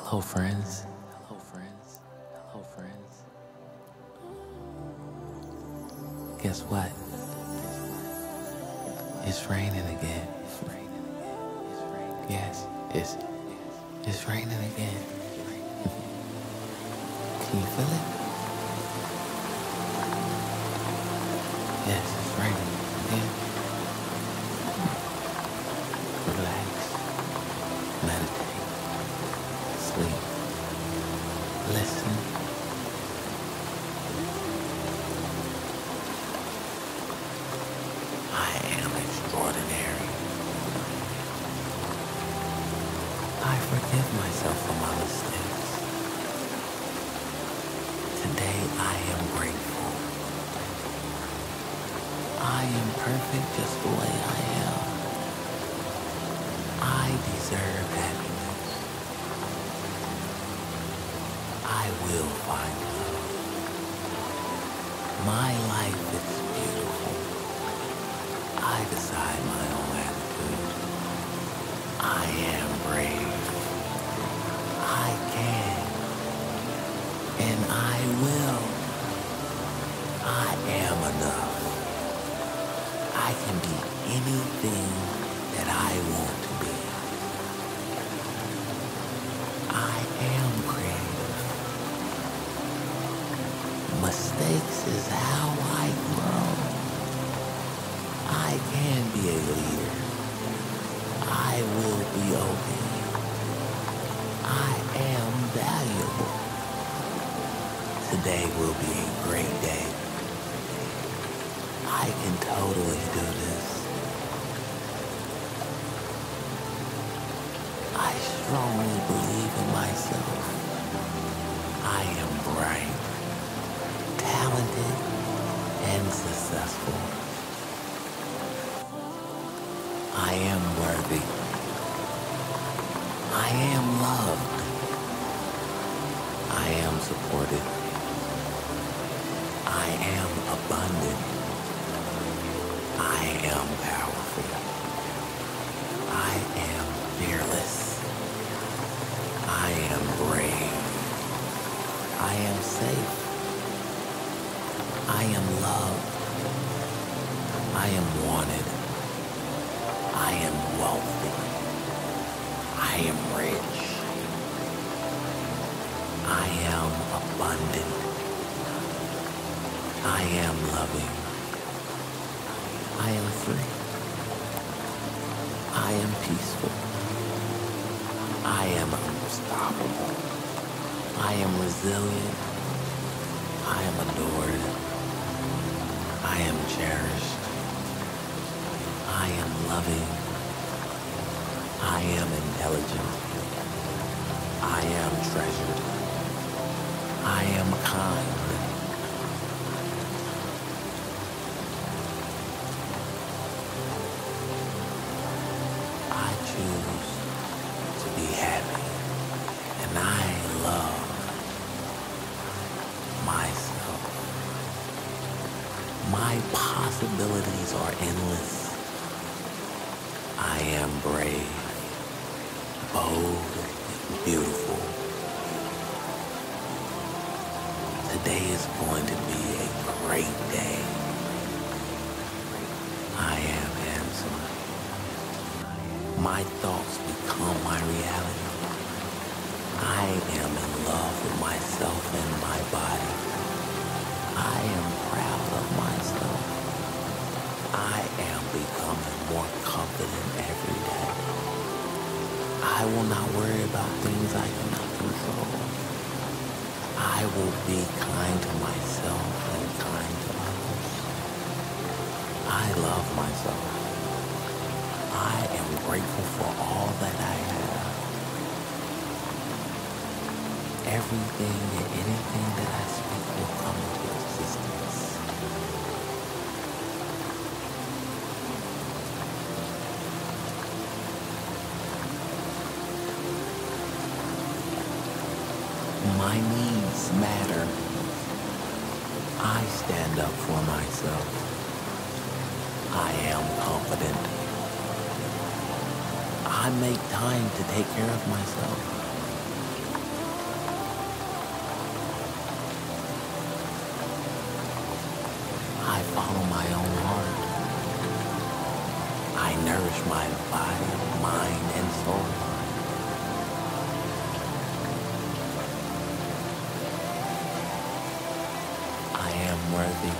Hello, friends. Hello, friends. Hello, friends. Guess what? It's raining again. Yes, it's raining again. Can you feel it? Yes, it's raining again. Relax, meditate, sleep, listen. I am extraordinary. I forgive myself for my mistakes. Today I am grateful. I am perfect just the way I am. I deserve happiness. I will find love. My life is beautiful. I decide my own attitude. I am brave. I can. And I will. I am enough. I can be anything that I want to be. I am creative. Mistakes is how I grow. I can be a leader. I will be okay. I am valuable. Today will be a great day. I can totally do this. I strongly believe in myself. I am bright, talented, and successful. I am worthy. I am loved. I am supported. I am abundant. I am powerful. I am fearless. I am brave. I am safe. I am loved. I am wanted. I am wealthy. I am rich. I am abundant. I am loving. I am free. I am peaceful. I am unstoppable. I am resilient. I am adored. I am cherished. I am loving. I am intelligent. I am treasured. I am kind. I choose to be happy, and I love myself. My possibilities are endless. I am brave, bold, and beautiful. Today is going to be a great day. I am handsome. My thoughts become my reality. I am in love with myself and my body. I am proud of myself. I am becoming more confident every day. I will not worry about things I cannot control. I will be kind to myself and kind to others. I love myself. I am grateful for all that I have. Everything and anything that I speak will come into existence. My needs matter. I stand up for myself. I am confident. I make time to take care of myself. my own heart. I nourish my body, mind, and soul. I am worthy.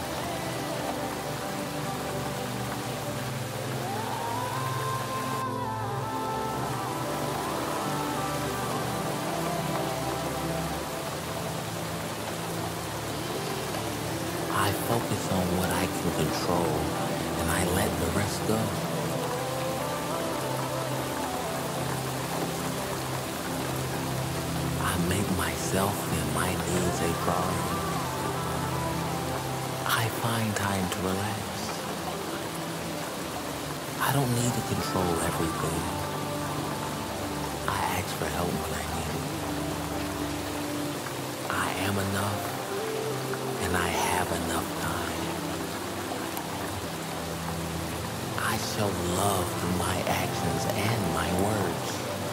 I focus on what I can control, and I let the rest go. I make myself and my needs a priority. I find time to relax. I don't need to control everything. I ask for help when I need it. I am enough, and I have enough time. I show love through my actions and my words.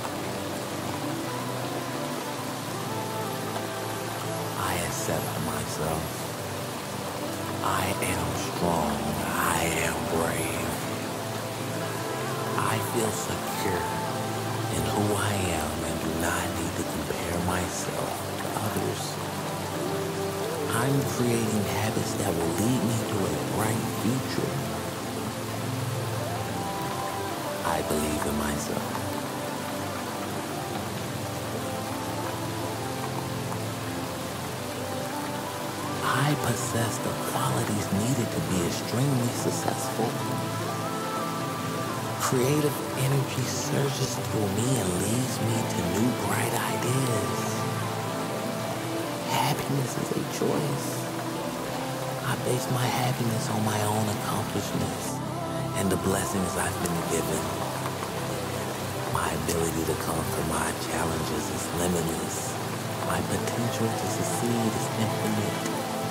I accept myself. I am strong. I am brave. I feel secure in who I am and do not need to compare myself to others. I'm creating habits that will lead me to a bright future. I believe in myself. I possess the qualities needed to be extremely successful. Creative energy surges through me and leads me to new bright ideas. Happiness is a choice. I base my happiness on my own accomplishments and the blessings I've been given. My ability to conquer my challenges is limitless. My potential to succeed is infinite.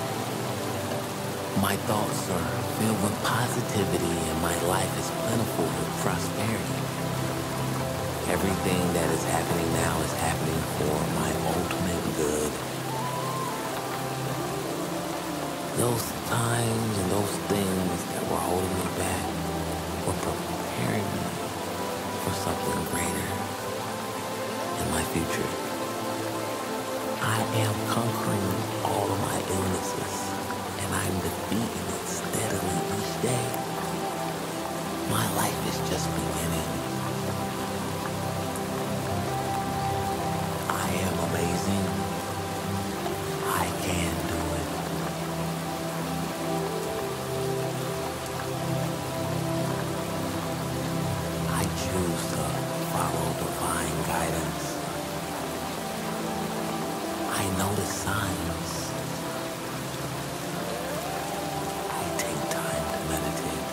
My thoughts are filled with positivity and my life is plentiful with prosperity. Everything that is happening now is happening for my ultimate good. Those times and those things that were holding me back were preparing me for something greater in my future. I am conquering all of my illnesses, and I'm defeating it steadily each day. My life is just beginning. I am amazing. I can do it. I choose to follow divine guidance. I notice signs. I take time to meditate.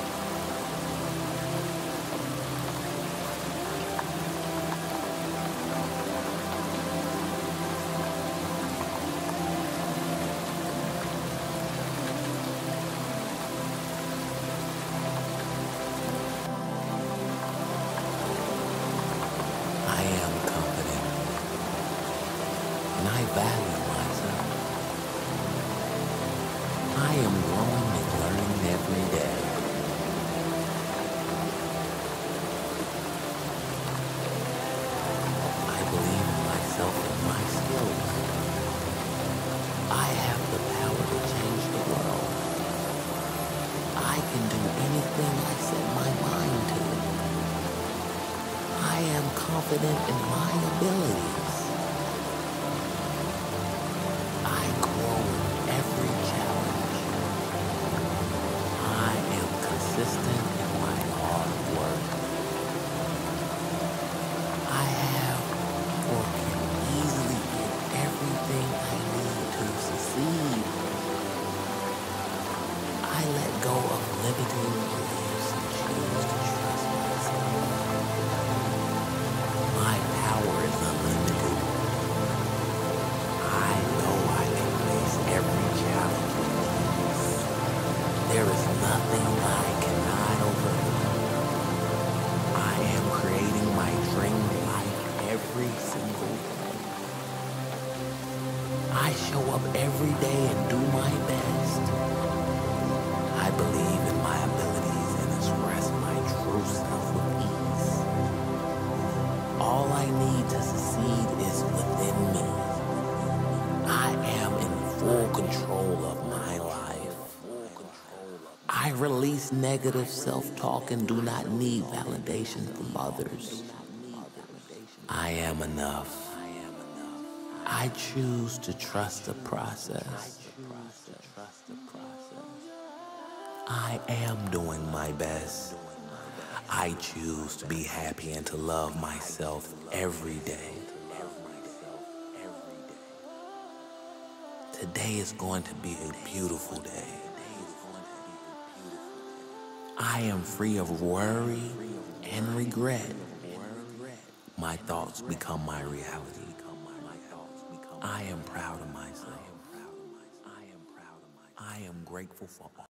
I am confident, and I value myself. I am growing and learning every day. I believe in myself and my skills. I have the power to change the world. I can do anything I set my mind to. I am confident in my abilities. I grow with every challenge. I am consistent in my hard work. I have or can easily get everything I need to succeed. I let go of limiting beliefs and choose to trust myself. My power is unlimited. I know I can face every challenge with ease. There is nothing I cannot overcome. I am creating my dream life every single day. I show up every day and do my best. I believe in All I need to succeed is within me. I am in full control of my life. I release negative self-talk and do not need validation from others. I am enough. I choose to trust the process. I am doing my best. I choose to be happy and to love myself every day. Today is going to be a beautiful day. I am free of worry and regret. My thoughts become my reality. I am proud of myself. I am grateful for all.